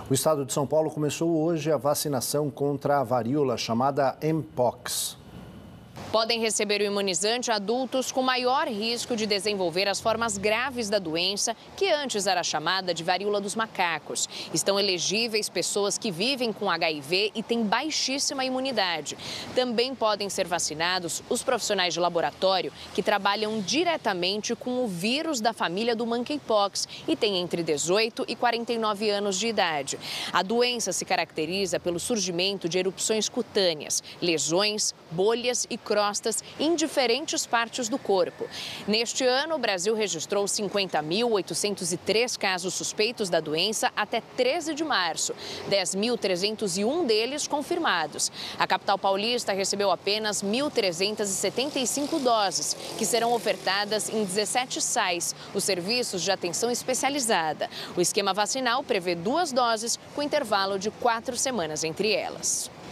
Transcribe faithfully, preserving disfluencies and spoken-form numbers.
O estado de São Paulo começou hoje a vacinação contra a varíola chamada Mpox. Podem receber o imunizante adultos com maior risco de desenvolver as formas graves da doença, que antes era chamada de varíola dos macacos. Estão elegíveis pessoas que vivem com H I V e têm baixíssima imunidade. Também podem ser vacinados os profissionais de laboratório que trabalham diretamente com o vírus da família do monkeypox e têm entre dezoito e quarenta e nove anos de idade. A doença se caracteriza pelo surgimento de erupções cutâneas, lesões, bolhas e crostas em diferentes partes do corpo. Neste ano, o Brasil registrou cinquenta mil oitocentos e três casos suspeitos da doença até treze de março, dez mil trezentos e um deles confirmados. A capital paulista recebeu apenas mil trezentas e setenta e cinco doses, que serão ofertadas em dezessete S A Is, os serviços de atenção especializada. O esquema vacinal prevê duas doses, com intervalo de quatro semanas entre elas.